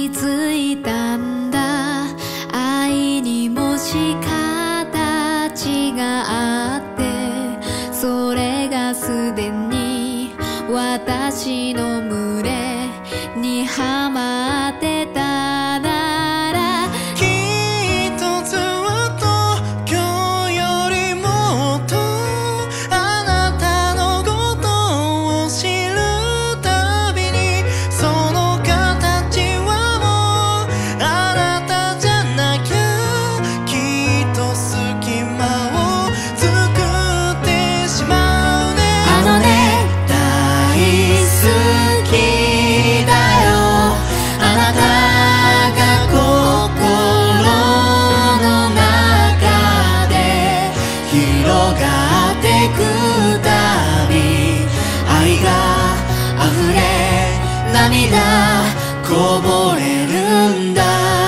気づいたんだ。愛にもし形があって、それがすでに私の群れにはまってたなら、 きっとずっと今日よりもっとあなたのことを知るたびに、その形はもうあなたじゃなきゃ、きっと隙間を作ってしまうね。 あのね、大好きだよ。あなたが心の中で広がってくたび、愛が溢れ涙こぼれるんだ。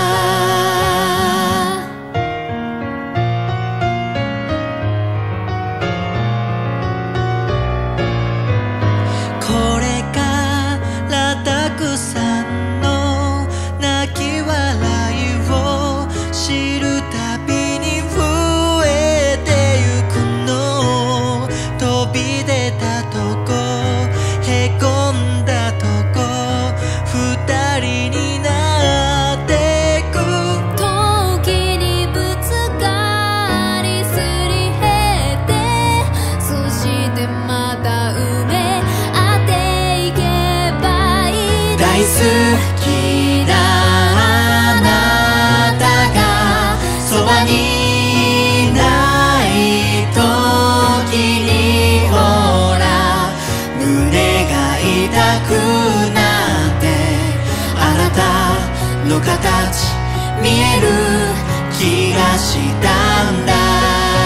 これからたくさんの泣き笑いを知るたびに増えてゆくの。飛び出たとこへこんだとこ、二人になってく。 時にぶつかりすり減って、そしてまた埋め合っていけばいい。大好きなあなたがそばにいない時に、ほら胸が痛くなって、あなたの形見える気がしたんだ。